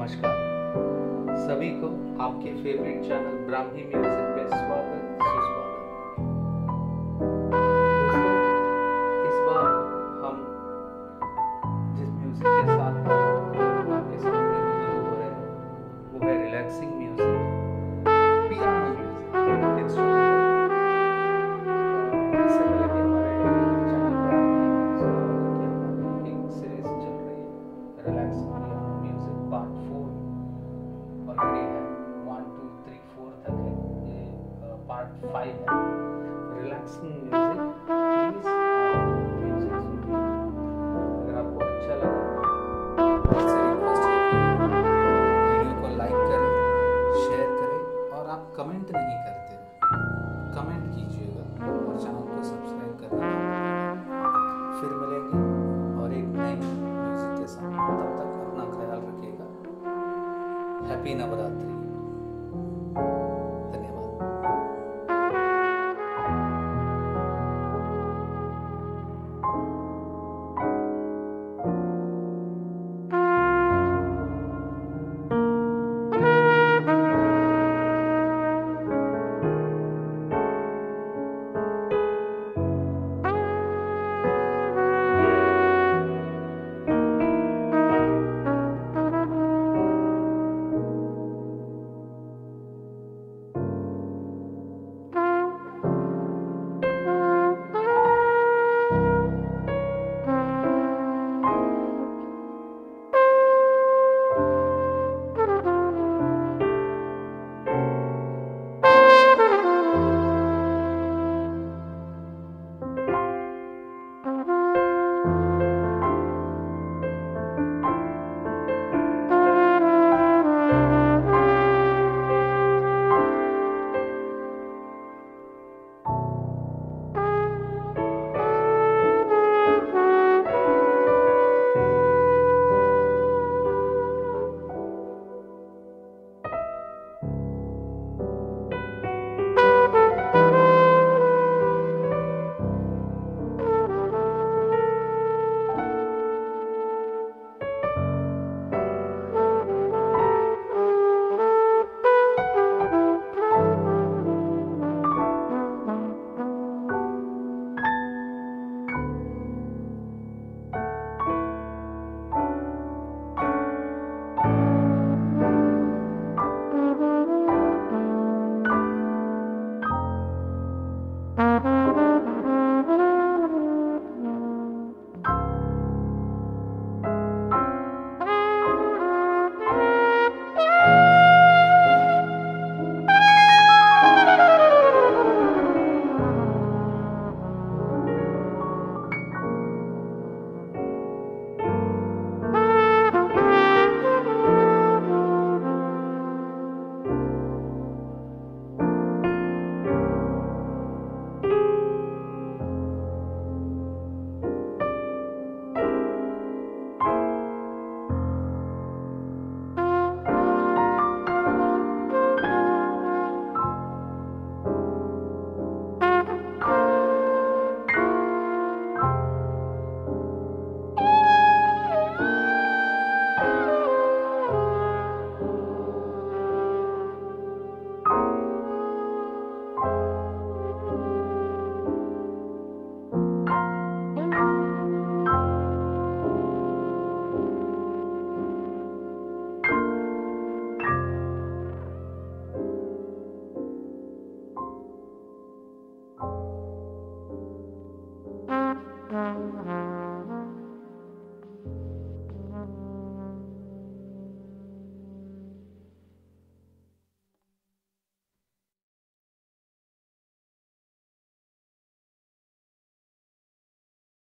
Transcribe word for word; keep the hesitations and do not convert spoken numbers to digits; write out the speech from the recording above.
नमस्कार सभी को आपके फेवरेट चैनल ब्राह्मी म्यूजिक पे स्वागत सुस्वागत। दोस्तों, इस बार हम जिस म्यूजिक के साथ आपके सामने रूबरू हो रहे हैं वो है relaxing music, piano music, instrumental. इससे पहले भी हमारे चैनल पे आपने सुना होगा कि हमारी एक सीरीज चल रही है relaxing piano music part four already है, वन टू थ्री फोर तक है, ये पार्ट फाइव है रिलैक्सिंग म्यूजिक। प्लीज म्यूजिक सुनिए, अगर आपको अच्छा लगा आपसे रिक्वेस्ट है कि वीडियो को लाइक करें, शेयर करें और आप कमेंट नहीं करते, कमेंट कीजिएगा और चैनल को सब्सक्राइब करना ना भूलिएगा। फिर मिलेंगे और एक नई म्यूजिक के साथ, तब तक अपना ख्याल रखिएगा। हैप्पी नवरात्रि।